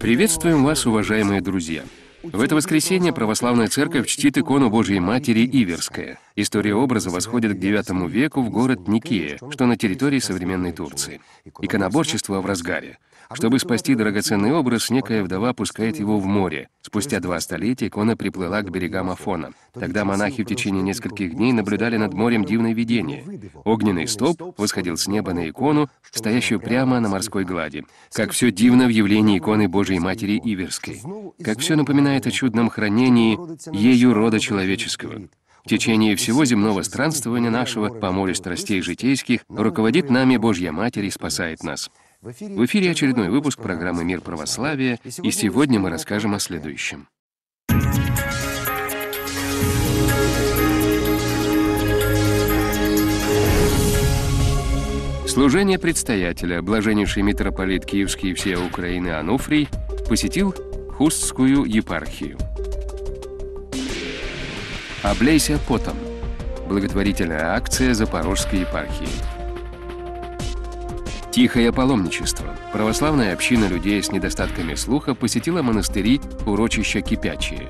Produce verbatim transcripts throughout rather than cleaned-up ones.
Приветствуем вас, уважаемые друзья! В это воскресенье православная церковь чтит икону Божьей Матери Иверская. История образа восходит к девятому веку в город Никея, что на территории современной Турции. Иконоборчество в разгаре. Чтобы спасти драгоценный образ, некая вдова пускает его в море. Спустя два столетия икона приплыла к берегам Афона. Тогда монахи в течение нескольких дней наблюдали над морем дивное видение. Огненный столб восходил с неба на икону, стоящую прямо на морской глади. Как все дивно в явлении иконы Божьей Матери Иверской. Как все напоминает о чудном хранении ею рода человеческого. В течение всего земного странствования нашего по морю страстей житейских руководит нами Божья Матерь и спасает нас. В эфире очередной выпуск программы «Мир православия», и сегодня мы расскажем о следующем. Служение предстоятеля, блаженнейший митрополит Киевский и всей Украины Ануфрий, посетил Хустскую епархию. «Облейся потом» — благотворительная акция Запорожской епархии. Тихое паломничество. Православная община людей с недостатками слуха посетила монастыри урочища Кипячие.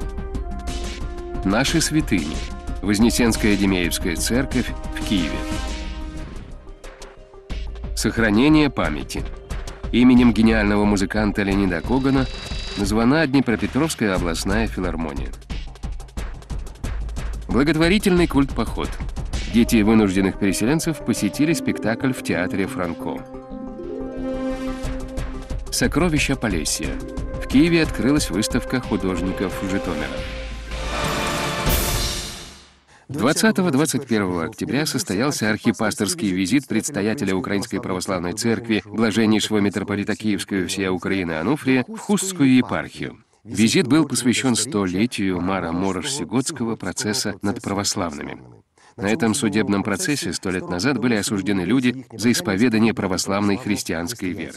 Наши святыни. Вознесенская Демеевская церковь в Киеве. Сохранение памяти. Именем гениального музыканта Леонида Когана названа Днепропетровская областная филармония. Благотворительный культ-поход. Дети вынужденных переселенцев посетили спектакль в театре Франко. Сокровища Полесья. В Киеве открылась выставка художников Житомира. двадцатого-двадцать первого октября состоялся архипасторский визит предстоятеля Украинской Православной Церкви, блаженнейшего митрополита Киевского и всей Украины Ануфрия, в Хустскую епархию. Визит был посвящен столетию Мара Морош-Сиготского процесса над православными. На этом судебном процессе сто лет назад были осуждены люди за исповедание православной христианской веры.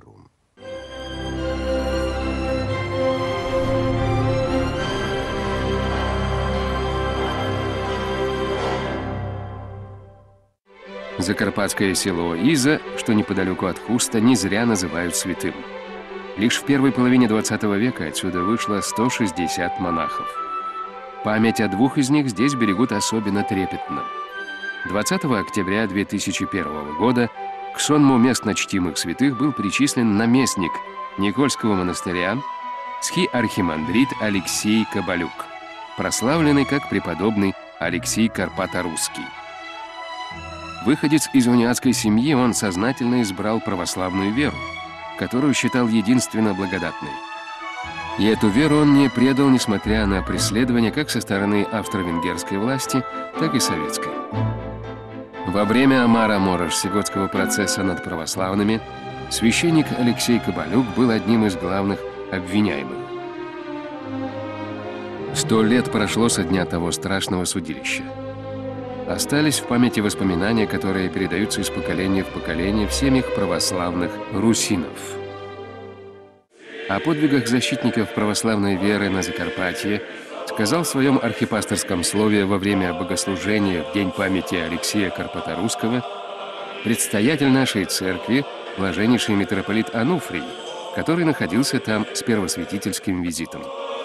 Закарпатское село Иза, что неподалеку от Хуста, не зря называют святым. Лишь в первой половине двадцатого века отсюда вышло сто шестьдесят монахов. Память о двух из них здесь берегут особенно трепетно. двадцатого октября две тысячи первого года к сонму местно чтимых святых был причислен наместник Никольского монастыря, схи-архимандрит Алексей Кабалюк, прославленный как преподобный Алексей Карпаторусский. Выходец из униатской семьи, он сознательно избрал православную веру, которую считал единственно благодатной. И эту веру он не предал, несмотря на преследования как со стороны австро-венгерской власти, так и советской. Во время Мара Морош-Сиготского процесса над православными священник Алексей Кабалюк был одним из главных обвиняемых. Сто лет прошло со дня того страшного судилища. Остались в памяти воспоминания, которые передаются из поколения в поколение в семьях православных русинов. О подвигах защитников православной веры на Закарпатье сказал в своем архипасторском слове во время богослужения в День памяти Алексея Карпаторусского предстоятель нашей церкви, блаженнейший митрополит Ануфрий, который находился там с первосвятительским визитом.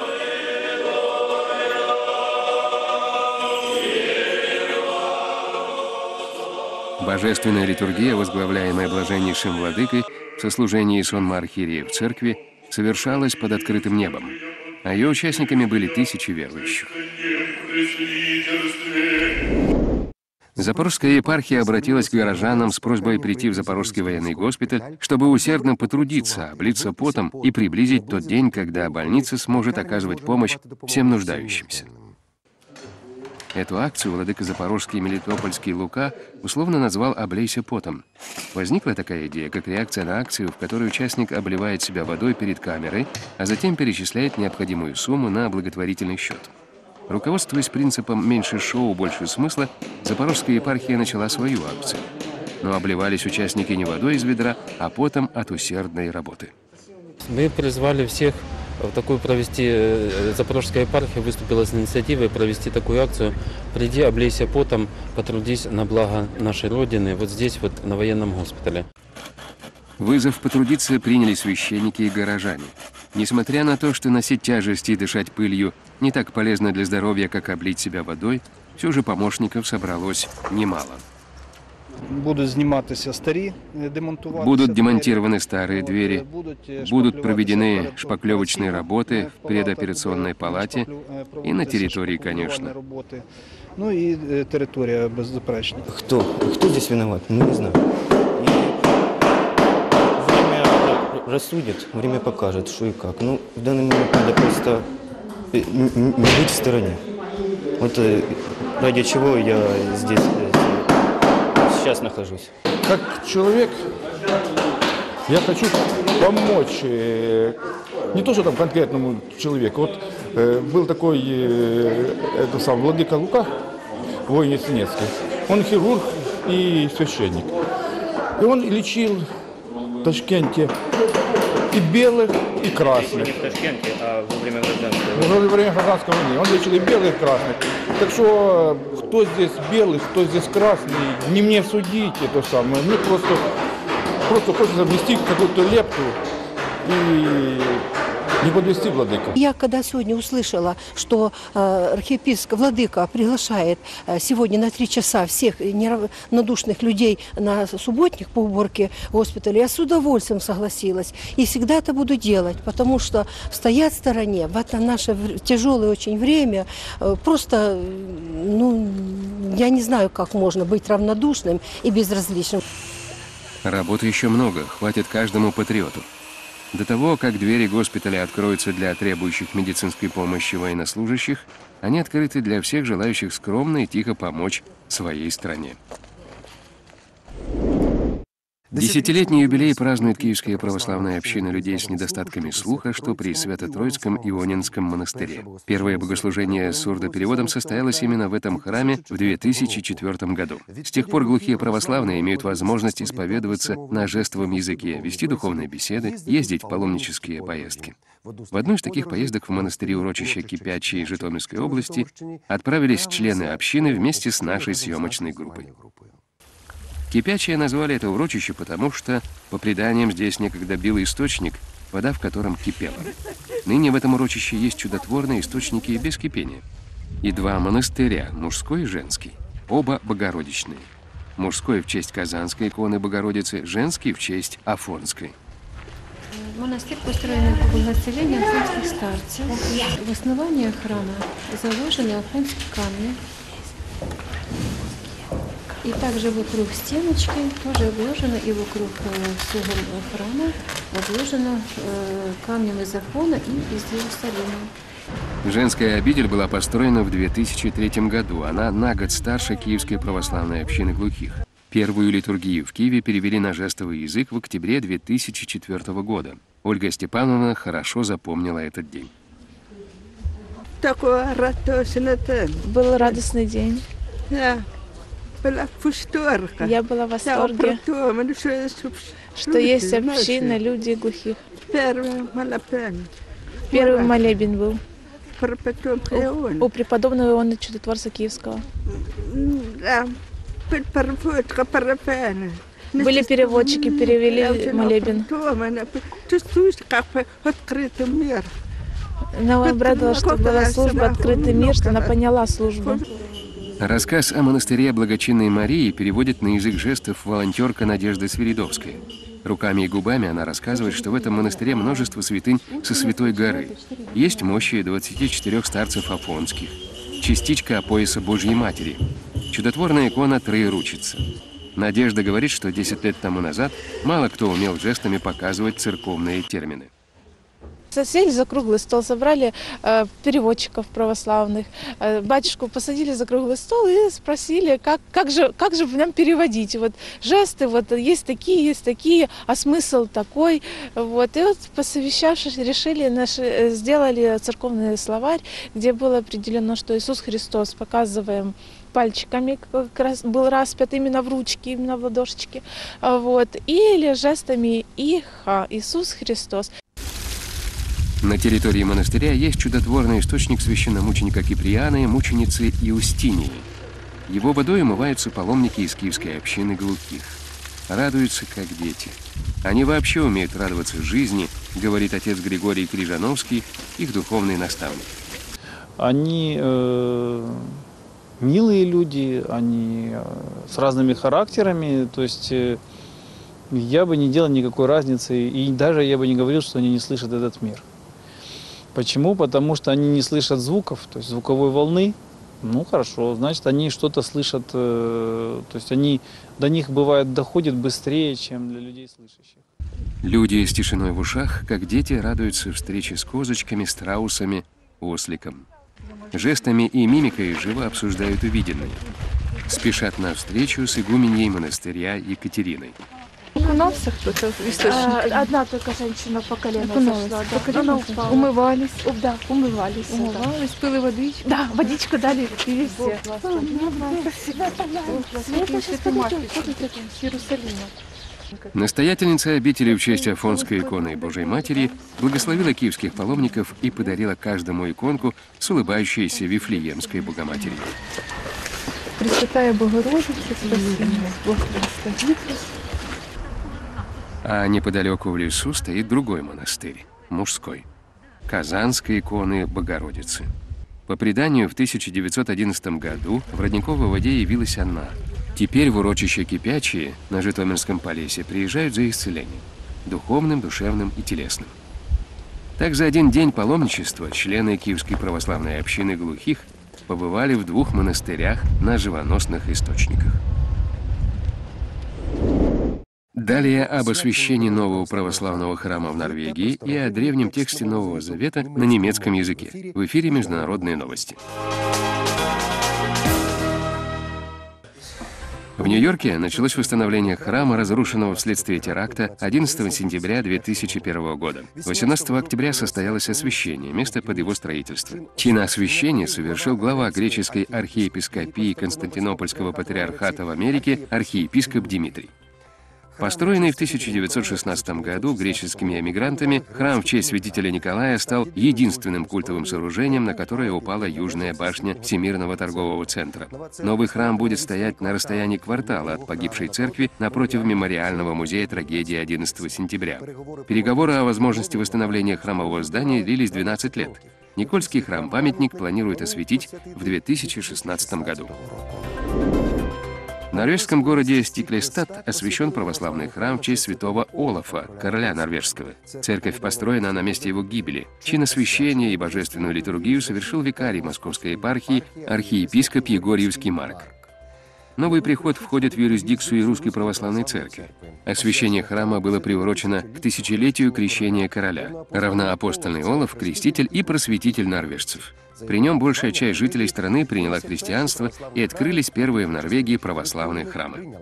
Божественная литургия, возглавляемая блаженнейшим владыкой в сослужении сонма архиерея в церкви, совершалась под открытым небом, а ее участниками были тысячи верующих. Запорожская епархия обратилась к горожанам с просьбой прийти в Запорожский военный госпиталь, чтобы усердно потрудиться, облиться потом и приблизить тот день, когда больница сможет оказывать помощь всем нуждающимся. Эту акцию владыка Запорожский Мелитопольский Лука условно назвал «Облейся потом». Возникла такая идея, как реакция на акцию, в которой участник обливает себя водой перед камерой, а затем перечисляет необходимую сумму на благотворительный счет. Руководствуясь принципом «меньше шоу, больше смысла», Запорожская епархия начала свою акцию. Но обливались участники не водой из ведра, а потом от усердной работы. Мы призвали всех в такую провести, Запорожская епархия выступила с инициативой провести такую акцию «Приди, облейся потом, потрудись на благо нашей Родины», вот здесь вот на военном госпитале. Вызов потрудиться приняли священники и горожане. Несмотря на то, что носить тяжести и дышать пылью не так полезно для здоровья, как облить себя водой, все же помощников собралось немало. Будут заниматься старые, демонтировать. Будут демонтированы старые двери, будут проведены шпаклевочные работы в предоперационной палате и на территории, конечно. Ну и территория безопасна. Кто? Кто здесь виноват? Ну, не знаю. Время рассудит, время покажет, что и как. Ну, в данный момент надо просто не быть в стороне. Вот ради чего я здесь сейчас нахожусь. Как человек, я хочу помочь не то, что там конкретному человеку. Вот э, был такой э, это сам владыка Лука, воин Ясенецкий. Он хирург и священник. И он лечил в Ташкенте и белых, и красных. Не в Ташкенте, а во время гражданского. Во время гражданской войны. Он лечил и белых, и красных. Так что, кто здесь белый, кто здесь красный, не мне судить это самое. Мне просто, просто хочется внести какую-то лепту и не подвести владыку. Я когда сегодня услышала, что э, архиепископ владыка приглашает э, сегодня на три часа всех неравнодушных людей на субботник по уборке госпиталя, я с удовольствием согласилась. И всегда это буду делать, потому что стоять в стороне в это наше тяжелое очень время, э, просто, ну, я не знаю, как можно быть равнодушным и безразличным. Работы еще много, хватит каждому патриоту. До того, как двери госпиталя откроются для требующих медицинской помощи военнослужащих, они открыты для всех желающих скромно и тихо помочь своей стране. Десятилетний юбилей празднует Киевская православная община людей с недостатками слуха, что при Свято-Троицком Ионинском монастыре. Первое богослужение с сурдопереводом состоялось именно в этом храме в две тысячи четвёртом году. С тех пор глухие православные имеют возможность исповедоваться на жестовом языке, вести духовные беседы, ездить в паломнические поездки. В одну из таких поездок в монастыре урочища Кипячей Житомирской области отправились члены общины вместе с нашей съемочной группой. Кипячие назвали это урочище, потому что, по преданиям, здесь некогда бил источник, вода в котором кипела. Ныне в этом урочище есть чудотворные источники без кипения. И два монастыря, мужской и женский, оба богородичные. Мужской в честь Казанской иконы Богородицы, женский в честь Афонской. Монастырь построен по благословению афонских старцев. В основании храма заложены афонские камни. И также вокруг стеночки тоже обложено, и вокруг всего храма обложено э, камнем из Афона и из Иерусалима. Женская обитель была построена в две тысячи третьем году. Она на год старше Киевской православной общины глухих. Первую литургию в Киеве перевели на жестовый язык в октябре две тысячи четвёртого года. Ольга Степановна хорошо запомнила этот день. Был радостный день. Я была в восторге, что есть община людей глухих. Первый молебен был у, у преподобного Иоанна Чудотворца Киевского. Были переводчики, перевели молебен. Но обрадовала, что была служба «Открытый мир», что она поняла службу. Рассказ о монастыре Благочинной Марии переводит на язык жестов волонтерка Надежда Свиридовская. Руками и губами она рассказывает, что в этом монастыре множество святынь со Святой горы. Есть мощи двадцати четырёх старцев афонских, частичка пояса Божьей Матери, чудотворная икона Троеручица. Надежда говорит, что десять лет тому назад мало кто умел жестами показывать церковные термины. Сели за круглый стол, собрали э, переводчиков православных, э, батюшку посадили за круглый стол и спросили, как, как, же, как же нам переводить. Вот жесты, вот есть такие, есть такие, а смысл такой. Вот. И вот, посовещавшись, решили, наши, сделали церковный словарь, где было определено, что Иисус Христос, показываем пальчиками, как раз был распят именно в ручки, именно в ладошечки, вот, или жестами Иха, Иисус Христос. На территории монастыря есть чудотворный источник священномученика Киприана и мученицы Иустинии. Его водой умываются паломники из Киевской общины глухих. Радуются, как дети. Они вообще умеют радоваться жизни говорит отец Григорий Крижановский, их духовный наставник. Они э, милые люди, они э, с разными характерами, то есть э, я бы не делал никакой разницы, и даже я бы не говорил, что они не слышат этот мир. Почему? Потому что они не слышат звуков, то есть звуковой волны. Ну хорошо, значит, они что-то слышат, э, то есть они, до них бывает доходит быстрее, чем для людей слышащих. Люди с тишиной в ушах, как дети, радуются встрече с козочками, страусами, осликом. Жестами и мимикой живо обсуждают увиденное. Спешат навстречу с игуменьей монастыря Екатериной. Окунался кто-то в источник? А, одна только женщина по колено зашла. Да. По колено упала. Умывались? О, да, умывались. Умывались, пили водичку? Да, водичку дали, пили все. Настоятельница обители в честь Афонской иконы Божьей Матери благословила киевских паломников и подарила каждому иконку с улыбающейся Вифлеемской Богоматерью. Пресвятая Богородица, спаси нас, Бог благословит. А неподалеку в лесу стоит другой монастырь, мужской, Казанской иконы Богородицы. По преданию, в тысяча девятьсот одиннадцатом году в родниковой воде явилась она. Теперь в урочище Кипячие на Житомирском Полесье приезжают за исцелением, духовным, душевным и телесным. Так за один день паломничества члены Киевской православной общины глухих побывали в двух монастырях на живоносных источниках. Далее об освящении нового православного храма в Норвегии и о древнем тексте Нового Завета на немецком языке. В эфире «Международные новости». В Нью-Йорке началось восстановление храма, разрушенного вследствие теракта одиннадцатого сентября две тысячи первого года. восемнадцатого октября состоялось освящение места под его строительство. Чин освящения совершил глава греческой архиепископии Константинопольского патриархата в Америке архиепископ Димитрий. Построенный в тысяча девятьсот шестнадцатом году греческими эмигрантами, храм в честь святителя Николая стал единственным культовым сооружением, на которое упала южная башня Всемирного торгового центра. Новый храм будет стоять на расстоянии квартала от погибшей церкви напротив мемориального музея трагедии одиннадцатого сентября. Переговоры о возможности восстановления храмового здания длились двенадцать лет. Никольский храм-памятник планируют осветить в две тысячи шестнадцатом году. В норвежском городе Стиклестад освящен православный храм в честь святого Олафа, короля норвежского. Церковь построена на месте его гибели. Чин освящения и божественную литургию совершил викарий Московской епархии архиепископ Егорьевский Марк. Новый приход входит в юрисдикцию Русской Православной Церкви. Освящение храма было приурочено к тысячелетию крещения короля. Равноапостольный Олаф – креститель и просветитель норвежцев. При нем большая часть жителей страны приняла христианство и открылись первые в Норвегии православные храмы.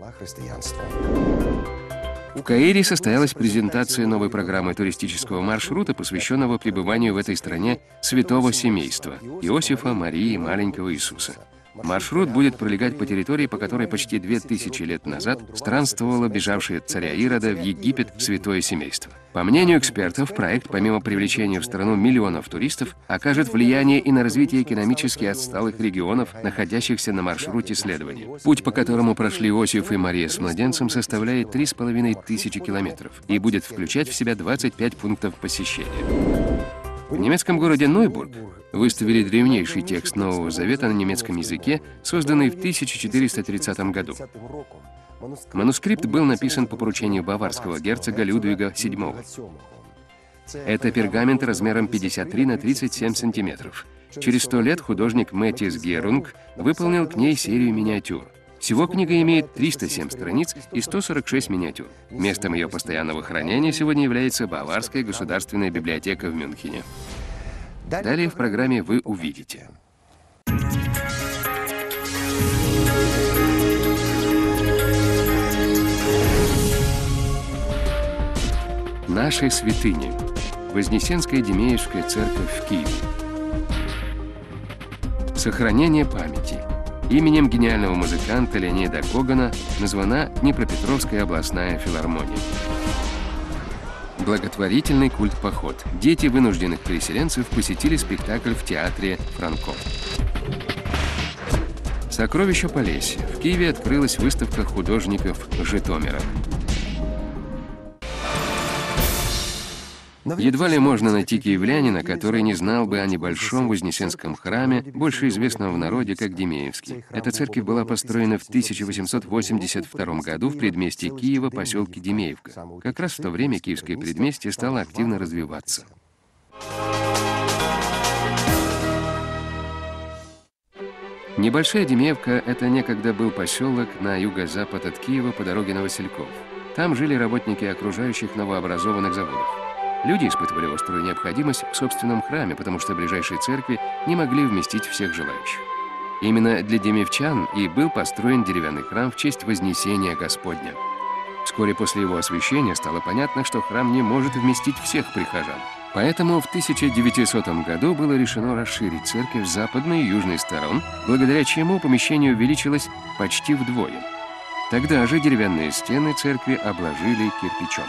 В Каире состоялась презентация новой программы туристического маршрута, посвященного пребыванию в этой стране святого семейства – Иосифа, Марии и маленького Иисуса. Маршрут будет пролегать по территории, по которой почти две тысячи лет назад странствовало бежавшее от царя Ирода в Египет святое семейство. По мнению экспертов, проект, помимо привлечения в страну миллионов туристов, окажет влияние и на развитие экономически отсталых регионов, находящихся на маршруте следования. Путь, по которому прошли Иосиф и Мария с младенцем, составляет три с половиной тысячи километров и будет включать в себя двадцать пять пунктов посещения. В немецком городе Нойбург выставили древнейший текст Нового Завета на немецком языке, созданный в тысяча четыреста тридцатом году. Манускрипт был написан по поручению баварского герцога Людвига седьмого. Это пергамент размером пятьдесят три на тридцать семь сантиметров. Через сто лет художник Мэттис Герунг выполнил к ней серию миниатюр. Всего книга имеет триста семь страниц и сто сорок шесть миниатюр. Местом ее постоянного хранения сегодня является Баварская государственная библиотека в Мюнхене. Далее в программе вы увидите. Наши святыни. Вознесенская Демеевская церковь в Киеве. Сохранение памяти. Именем гениального музыканта Леонида Когана названа Днепропетровская областная филармония. Благотворительный культ-поход. Дети вынужденных переселенцев посетили спектакль в театре Франко. Сокровища Полесья. В Киеве открылась выставка художников Житомира. Едва ли можно найти киевлянина, который не знал бы о небольшом Вознесенском храме, больше известном в народе как Демеевский. Эта церковь была построена в тысяча восемьсот восемьдесят втором году в предместье Киева, поселке Демеевка. Как раз в то время киевское предместье стало активно развиваться. Небольшая Демеевка — это некогда был поселок на юго-запад от Киева по дороге на Васильков. Там жили работники окружающих новообразованных заводов. Люди испытывали острую необходимость в собственном храме, потому что ближайшие церкви не могли вместить всех желающих. Именно для демеевчан и был построен деревянный храм в честь Вознесения Господня. Вскоре после его освящения стало понятно, что храм не может вместить всех прихожан. Поэтому в тысяча девятисотом году было решено расширить церковь с западной и южной сторон, благодаря чему помещение увеличилось почти вдвое. Тогда же деревянные стены церкви обложили кирпичом.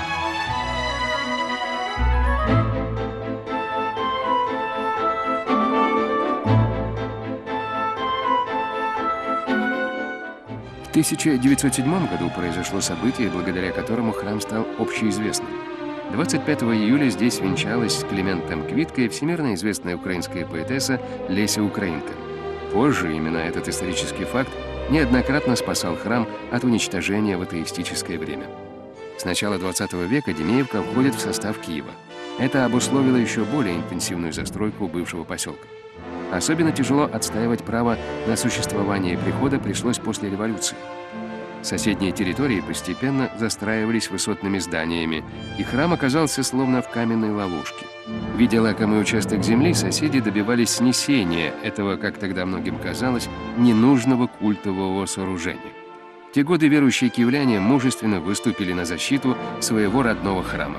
В тысяча девятьсот седьмом году произошло событие, благодаря которому храм стал общеизвестным. двадцать пятого июля здесь венчалась с Климентом Квиткой всемирно известная украинская поэтесса Леся Украинка. Позже именно этот исторический факт неоднократно спасал храм от уничтожения в атеистическое время. С начала двадцатого века Демеевка входит в состав Киева. Это обусловило еще более интенсивную застройку бывшего поселка. Особенно тяжело отстаивать право на существование прихода пришлось после революции. Соседние территории постепенно застраивались высотными зданиями, и храм оказался словно в каменной ловушке. Видя лакомый участок земли, соседи добивались снесения этого, как тогда многим казалось, ненужного культового сооружения. В те годы верующие киевляне мужественно выступили на защиту своего родного храма.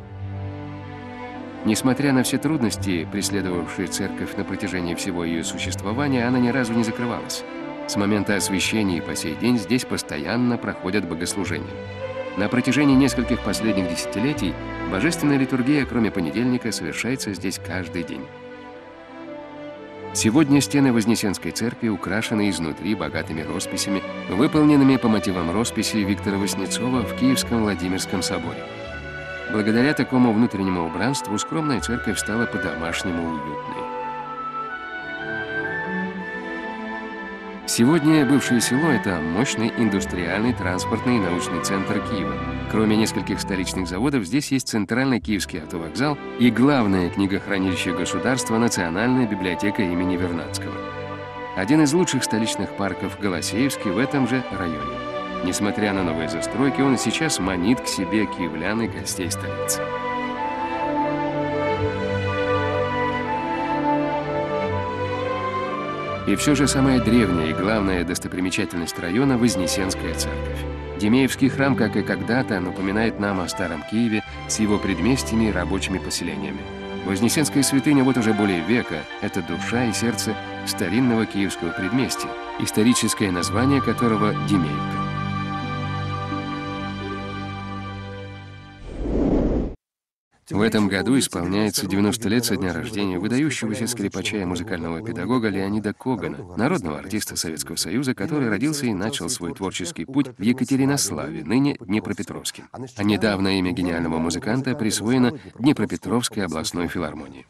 Несмотря на все трудности, преследовавшие церковь на протяжении всего ее существования, она ни разу не закрывалась. С момента освящения и по сей день здесь постоянно проходят богослужения. На протяжении нескольких последних десятилетий божественная литургия, кроме понедельника, совершается здесь каждый день. Сегодня стены Вознесенской церкви украшены изнутри богатыми росписями, выполненными по мотивам росписи Виктора Васнецова в Киевском Владимирском соборе. Благодаря такому внутреннему убранству скромная церковь стала по-домашнему уютной. Сегодня бывшее село — это мощный индустриальный, транспортный и научный центр Киева. Кроме нескольких столичных заводов, здесь есть центральный киевский автовокзал и главное книгохранилище государства — Национальная библиотека имени Вернадского. Один из лучших столичных парков — Голосеевский в этом же районе. Несмотря на новые застройки, он и сейчас манит к себе киевлян и гостей столицы. И все же самая древняя и главная достопримечательность района — Вознесенская церковь. Демеевский храм, как и когда-то, напоминает нам о Старом Киеве с его предместьями и рабочими поселениями. Вознесенская святыня вот уже более века — это душа и сердце старинного киевского предместья, историческое название которого — Демеевка. В этом году исполняется девяносто лет со дня рождения выдающегося скрипача и музыкального педагога Леонида Когана, народного артиста Советского Союза, который родился и начал свой творческий путь в Екатеринославе, ныне Днепропетровске. А недавно имя гениального музыканта присвоено Днепропетровской областной филармонии.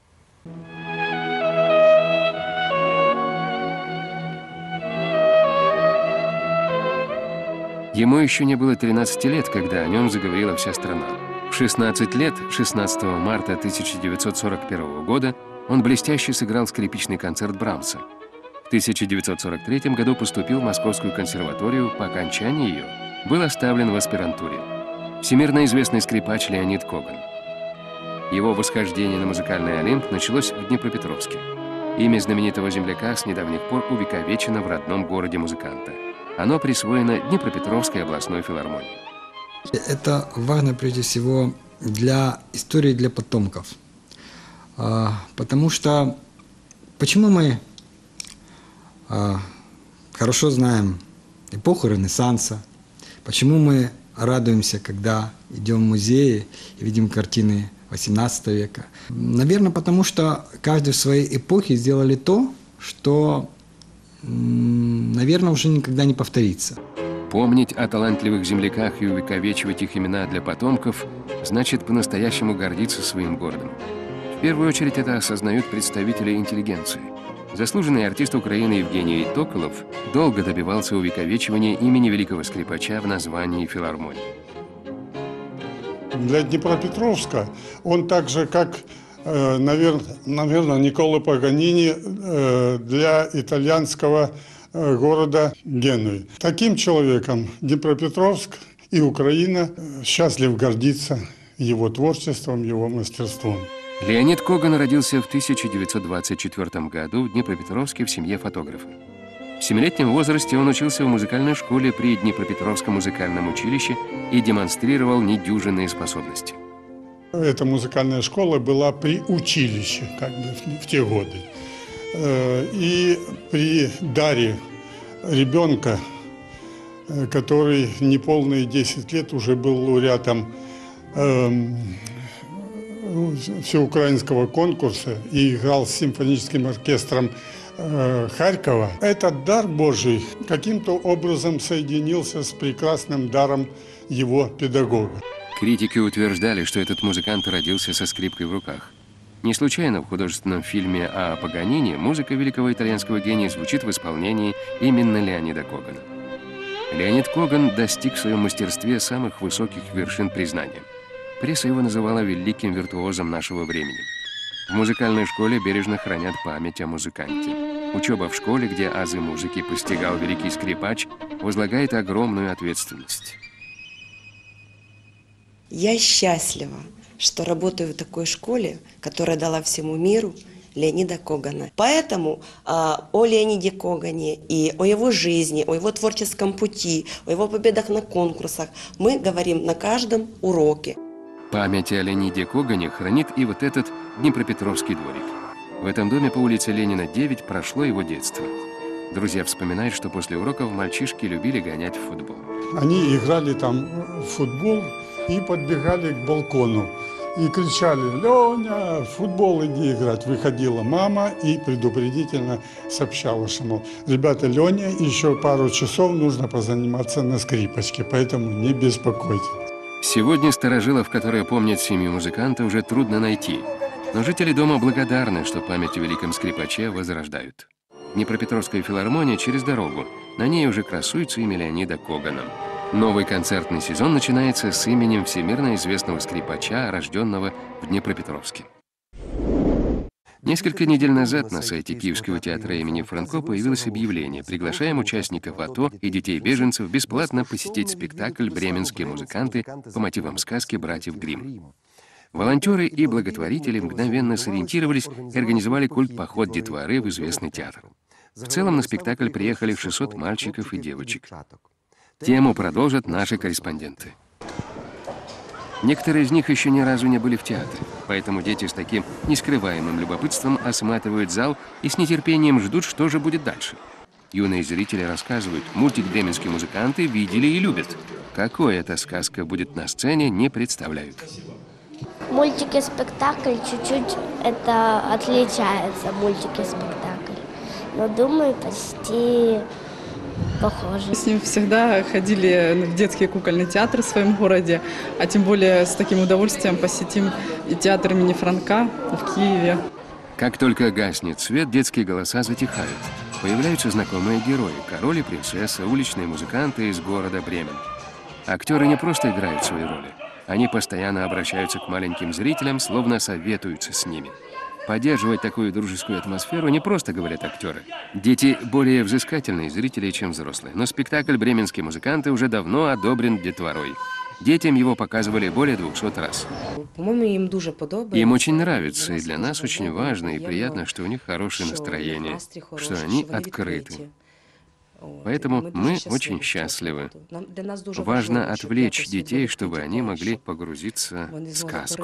Ему еще не было тринадцати лет, когда о нем заговорила вся страна. В шестнадцать лет, шестнадцатого марта тысяча девятьсот сорок первого года, он блестяще сыграл скрипичный концерт Брамса. В тысяча девятьсот сорок третьем году поступил в Московскую консерваторию, по окончании ее был оставлен в аспирантуре. Всемирно известный скрипач Леонид Коган. Его восхождение на музыкальный Олимп началось в Днепропетровске. Имя знаменитого земляка с недавних пор увековечено в родном городе музыканта. Оно присвоено Днепропетровской областной филармонии. Это важно прежде всего для истории, для потомков. Потому что почему мы хорошо знаем эпоху Ренессанса, почему мы радуемся, когда идем в музеи и видим картины восемнадцатого века. Наверное, потому что каждый в своей эпохе сделали то, что, наверное, уже никогда не повторится. Помнить о талантливых земляках и увековечивать их имена для потомков значит по-настоящему гордиться своим городом. В первую очередь это осознают представители интеллигенции. Заслуженный артист Украины Евгений Токолов долго добивался увековечивания имени великого скрипача в названии филармонии. Для Днепропетровска он так же, как, э, наверное, наверное, Никколо Паганини э, для итальянского э, города Генуи. Таким человеком Днепропетровск и Украина счастлив гордиться его творчеством, его мастерством. Леонид Коган родился в тысяча девятьсот двадцать четвёртом году в Днепропетровске в семье фотографа. В семилетнем возрасте он учился в музыкальной школе при Днепропетровском музыкальном училище и демонстрировал недюжинные способности. Эта музыкальная школа была при училище, как бы в те годы. И при даре ребенка, который неполные десять лет уже был лауреатом всеукраинского конкурса и играл с симфоническим оркестром Харькова. Этот дар Божий каким-то образом соединился с прекрасным даром его педагога. Критики утверждали, что этот музыкант родился со скрипкой в руках. Не случайно в художественном фильме о Паганини музыка великого итальянского гения звучит в исполнении именно Леонида Когана. Леонид Коган достиг в своем мастерстве самых высоких вершин признания. Пресса его называла великим виртуозом нашего времени. В музыкальной школе бережно хранят память о музыканте. Учеба в школе, где азы музыки постигал великий скрипач, возлагает огромную ответственность. Я счастлива, что работаю в такой школе, которая дала всему миру Леонида Когана. Поэтому э, о Леониде Когане и о его жизни, о его творческом пути, о его победах на конкурсах мы говорим на каждом уроке. Память о Леониде Когане хранит и вот этот Днепропетровский дворик. В этом доме по улице Ленина, девять прошло его детство. Друзья вспоминают, что после уроков мальчишки любили гонять в футбол. Они играли там в футбол и подбегали к балкону. И кричали: «Леня, в футбол иди играть». Выходила мама и предупредительно сообщала, что, мол, ребята, Леня, еще пару часов нужно позаниматься на скрипочке, поэтому не беспокойтесь. Сегодня старожилов, которые помнят семью музыканта, уже трудно найти. Но жители дома благодарны, что память о великом скрипаче возрождают. Днепропетровская филармония через дорогу. На ней уже красуется имя Леонида Когана. Новый концертный сезон начинается с именем всемирно известного скрипача, рожденного в Днепропетровске. Несколько недель назад на сайте Киевского театра имени Франко появилось объявление: приглашаем участников АТО и детей беженцев бесплатно посетить спектакль «Бременские музыканты» по мотивам сказки братьев Гримм. Волонтеры и благотворители мгновенно сориентировались и организовали культ-поход детворы в известный театр. В целом на спектакль приехали шестьсот мальчиков и девочек. Тему продолжат наши корреспонденты. Некоторые из них еще ни разу не были в театре, поэтому дети с таким нескрываемым любопытством осматривают зал и с нетерпением ждут, что же будет дальше. Юные зрители рассказывают, мультик «Бременские музыканты» видели и любят. Какой эта сказка будет на сцене, не представляют. Мультик и спектакль чуть-чуть это отличается, мультик и спектакль. Но думаю, почти похожи. С ним всегда ходили в детский кукольный театр в своем городе, а тем более с таким удовольствием посетим и театр имени Франка в Киеве. Как только гаснет свет, детские голоса затихают. Появляются знакомые герои – король и принцесса, уличные музыканты из города Бремен. Актеры не просто играют свои роли. Они постоянно обращаются к маленьким зрителям, словно советуются с ними. Поддерживать такую дружескую атмосферу не просто говорят актеры. Дети более взыскательные зрители, чем взрослые. Но спектакль «Бременские музыканты» уже давно одобрен детворой. Детям его показывали более двухсот раз. Им очень нравится, и для нас очень важно и приятно, что у них хорошее настроение, что они открыты. Поэтому мы очень счастливы. Важно отвлечь детей, чтобы они могли погрузиться в сказку.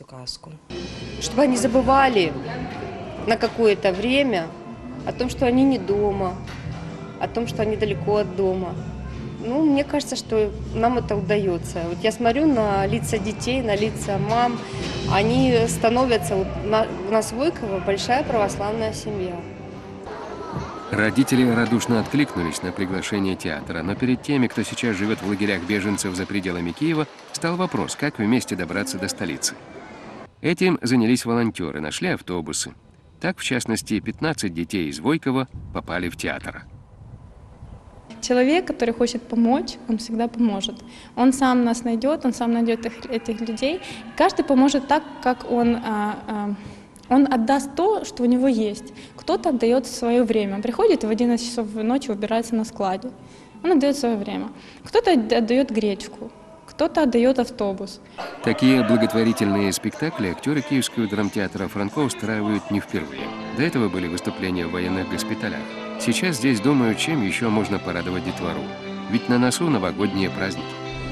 Чтобы они забывали на какое-то время о том, что они не дома, о том, что они далеко от дома. Ну, мне кажется, что нам это удается. Вот я смотрю на лица детей, на лица мам, они становятся... Вот на, у нас в Войково большая православная семья. Родители радушно откликнулись на приглашение театра, но перед теми, кто сейчас живет в лагерях беженцев за пределами Киева, стал вопрос, как вместе добраться до столицы. Этим занялись волонтеры, нашли автобусы. Так, в частности, пятнадцать детей из Войкова попали в театр. Человек, который хочет помочь, он всегда поможет. Он сам нас найдет, он сам найдет этих, этих людей. Каждый поможет так, как он, а, а, он отдаст то, что у него есть. Кто-то отдает свое время. Он приходит и в одиннадцать часов ночи убирается на складе. Он отдает свое время. Кто-то отдает гречку, кто-то отдает автобус. Такие благотворительные спектакли актеры Киевского драмтеатра «Франко» устраивают не впервые. До этого были выступления в военных госпиталях. Сейчас здесь думают, чем еще можно порадовать детвору. Ведь на носу новогодние праздники.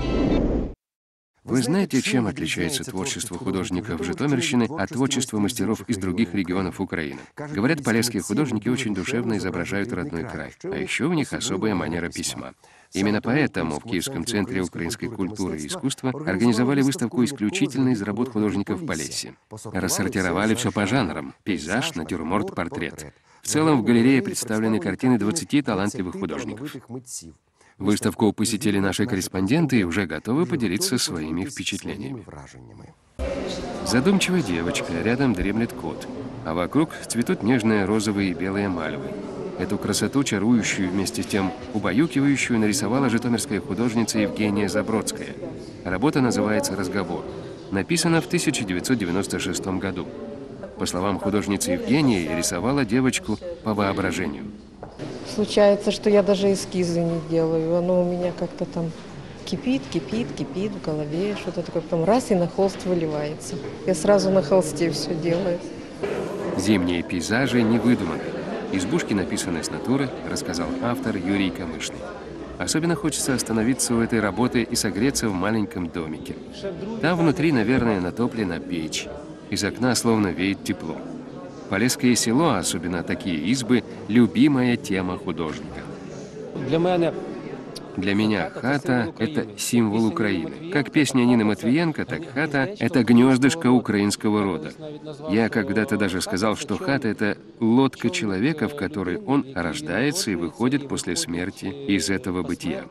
Вы знаете, чем отличается творчество художников Житомирщины от творчества мастеров из других регионов Украины? Говорят, полесские художники очень душевно изображают родной край, а еще у них особая манера письма. Именно поэтому в Киевском центре украинской культуры и искусства организовали выставку исключительно из работ художников Полесья. Рассортировали все по жанрам – пейзаж, натюрморт, портрет. В целом в галерее представлены картины двадцати талантливых художников. Выставку посетили наши корреспонденты и уже готовы поделиться своими впечатлениями. Задумчивая девочка, рядом дремлет кот, а вокруг цветут нежные розовые и белые мальвы. Эту красоту, чарующую, вместе с тем убаюкивающую, нарисовала житомирская художница Евгения Забродская. Работа называется «Разговор». Написана в тысяча девятьсот девяносто шестом году. По словам художницы Евгении, рисовала девочку по воображению. Случается, что я даже эскизы не делаю. Оно у меня как-то там кипит, кипит, кипит в голове, что-то такое. Потом раз и на холст выливается. Я сразу на холсте все делаю. Зимние пейзажи не выдуманы. Избушки написаны с натуры, рассказал автор Юрий Камышный. Особенно хочется остановиться у этой работы и согреться в маленьком домике. Там внутри, наверное, натоплена печь. Из окна словно веет тепло. Полесское село, особенно такие избы, любимая тема художника. Для меня, Для меня хата – это символ Украины. Как песня Нины Матвиенко, так хата – это гнездышко украинского рода. Я когда-то даже сказал, что хата – это лодка человека, в которой он рождается и выходит после смерти из этого бытия.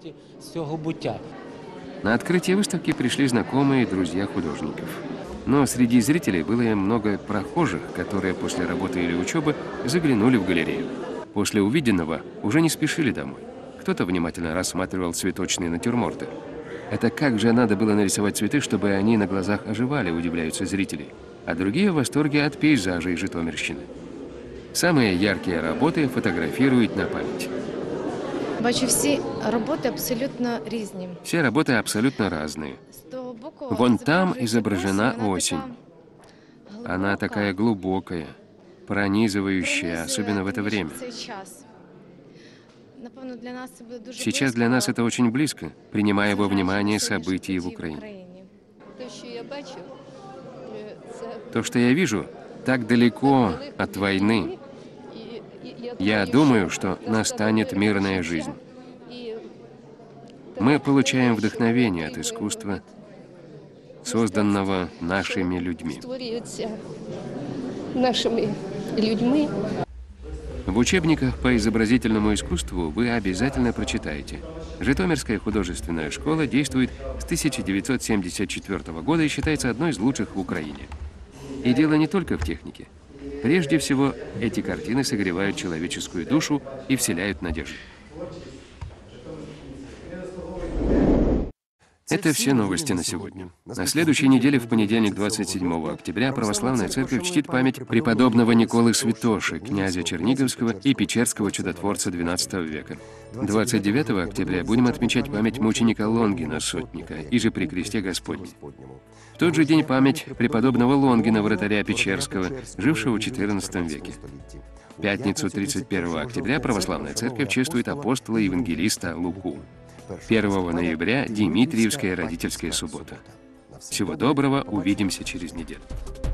На открытие выставки пришли знакомые и друзья художников. Но среди зрителей было и много прохожих, которые после работы или учебы заглянули в галерею. После увиденного уже не спешили домой. Кто-то внимательно рассматривал цветочные натюрморты. Это как же надо было нарисовать цветы, чтобы они на глазах оживали, удивляются зрители. А другие в восторге от пейзажей Житомирщины. Самые яркие работы фотографируют на память. Бачу, всі роботи абсолютно різні. Все работы абсолютно разные. Вон там изображена осень. Она такая глубокая, пронизывающая, особенно в это время. Сейчас для нас это очень близко, принимая во внимание события в Украине. То, что я вижу, так далеко от войны. Я думаю, что настанет мирная жизнь. Мы получаем вдохновение от искусства, созданного нашими людьми. Нашими людьми. В учебниках по изобразительному искусству вы обязательно прочитаете. Житомирская художественная школа действует с тысяча девятьсот семьдесят четвёртого года и считается одной из лучших в Украине. И дело не только в технике. Прежде всего, эти картины согревают человеческую душу и вселяют надежду. Это все новости на сегодня. На следующей неделе, в понедельник, двадцать седьмого октября, Православная Церковь чтит память преподобного Николы Святоши, князя Черниговского и печерского чудотворца двенадцатого века. двадцать девятого октября будем отмечать память мученика Лонгина, сотника, и же при кресте Господнем. В тот же день память преподобного Лонгина, вратаря Печерского, жившего в четырнадцатом веке. В пятницу, тридцать первого октября, Православная Церковь чествует апостола и евангелиста Луку. первого ноября – Димитриевская родительская суббота. Всего доброго, увидимся через неделю.